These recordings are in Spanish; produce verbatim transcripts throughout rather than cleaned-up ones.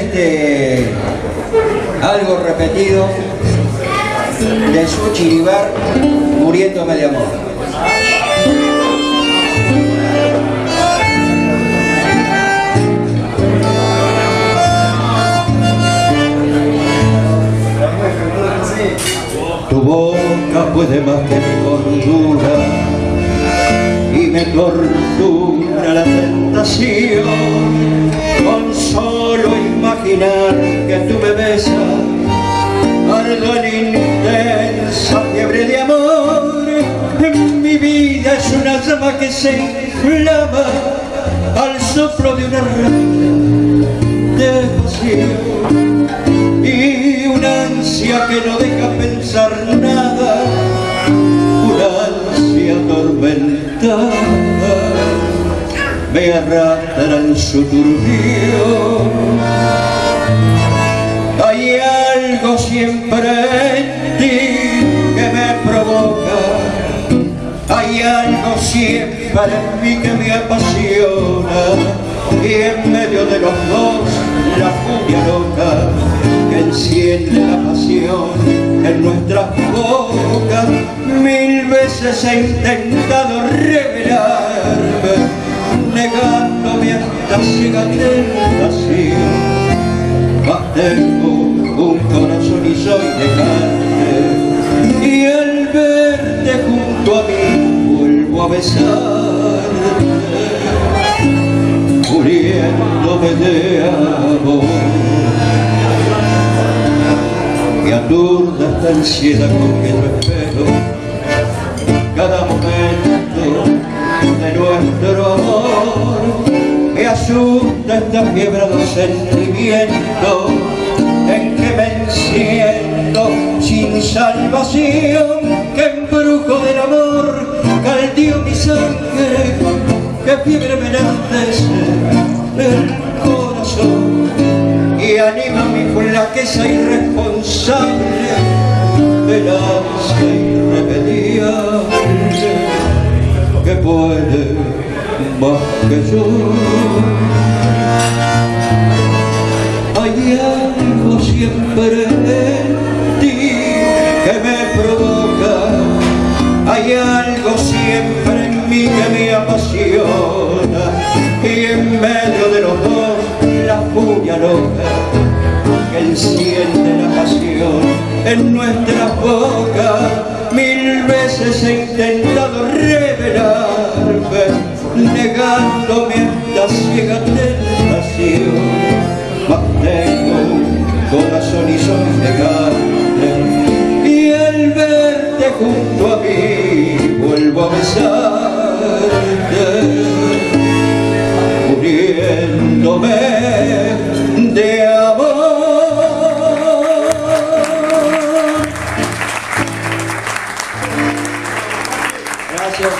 este algo repetido de su Chiribar, Muriéndome de amor. Tu boca puede más que mi cordura y me tortura la tentación con solo imaginar que tú me besas. Ardo en intensa fiebre de amor, en mi vida es una llama que se inflama al soplo de una racha de pasión y una ansia que no deja pensar nada, una ansia atormentada me arrastra en su turbión. Hay algo siempre en ti que me provoca, hay algo siempre en mí que me apasiona, y en medio de los dos la furia loca que enciende la pasión en nuestras bocas. Mil veces he intentado revelarme, negándome a esta ciega tentación, mas tengo un corazón y soy de carne, y al verte junto a mí vuelvo a besarte, muriéndome de amor. Me aturda esta ansiedad con que yo espero cada momento de nuestro amor. Me asusta esta fiebre de sentimiento en que me enciendo sin salvación, que embrujo del amor caldeó mi sangre, que fiebre me enardece el corazón y anima mi flaqueza irresponsable del ansia irremediable que puede más que yo. Hay algo siempre en ti que me provoca, hay algo siempre en mí que me apasiona, y en medio de los dos la furia loca que enciende la pasión en nuestras bocas. Mil veces he intentado revelarme, negándome a esta ciega tentación, mas tengo un corazón y soy de carne, y al verte junto a mí vuelvo a besarte, muriéndome de amor. Gracias.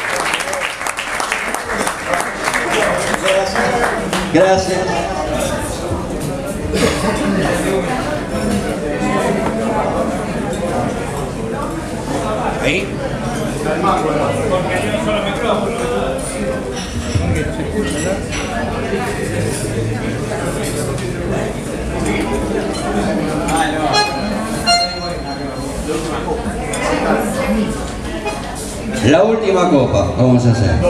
Gracias. Ahí. Porque hay un solo micrófono. La última copa, vamos a hacer.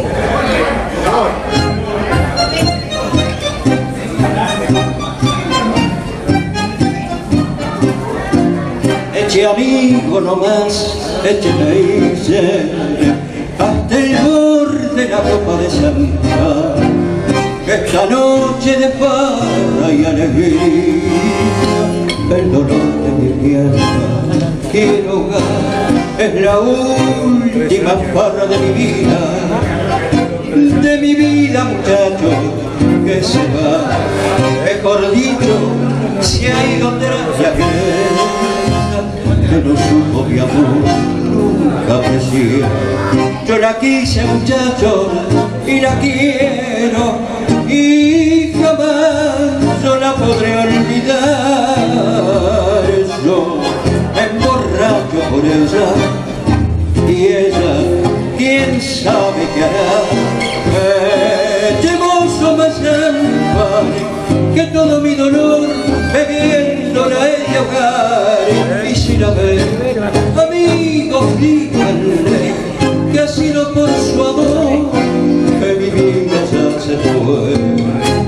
Eche amigo nomás, eche raíces hasta el borde la copa de Santa, que esta noche de farra y alegría el dolor de mi pierna quiero ahogar. Es la última farra de mi vida, de mi vida, muchacho, que se va. Mejor dicho, se ha ido tras la creencia que no supo mi amor, nunca aprecié. Yo la quise, muchacho, y la quiero, y jamás yo la podré olvidar. Yo me emborracho por ella, y ella, quién sabe qué hará. Echemos más champán, que todo mi dolor bebiéndola de ahogar y sin haber amigos, díganle que ha sido por su amor que mi vida ya se fue.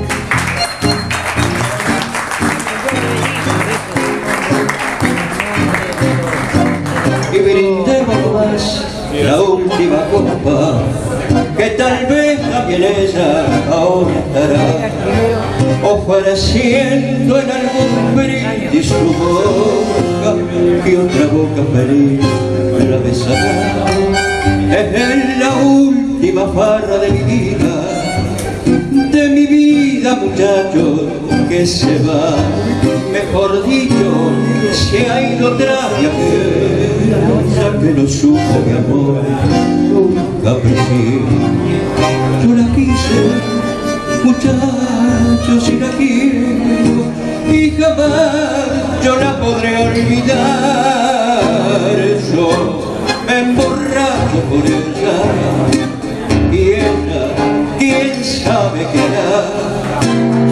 Y brindemos más la última copa, que tal vez también ella ahora estará ofreciendo en algún brindis su boca, y otra boca feliz la besará. Es la última farra de mi vida, de mi vida, muchacho, que se va. Mejor dicho, se ha ido tras de aquella que no supo mi amor, nunca aprecié. Yo la quise, muchacho, si la quiero, y jamás yo la podré olvidar. Yo me emborracho por ella, y ella, quién sabe qué hará.